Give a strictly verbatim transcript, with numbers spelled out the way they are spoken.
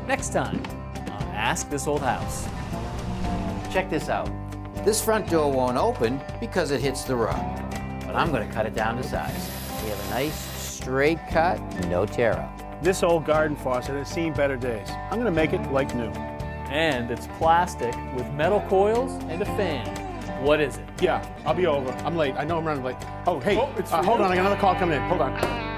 Next time on Ask This Old House. Check this out. This front door won't open because it hits the rug. But I'm going to cut it down to size. We have a nice straight cut, no tear up. This old garden faucet has seen better days. I'm going to make it like new. And it's plastic with metal coils and a fan. What is it? Yeah, I'll be over. I'm late. I know I'm running late. Oh, hey, Oh, it's uh, for hold you. on. I got another call coming in. Hold on.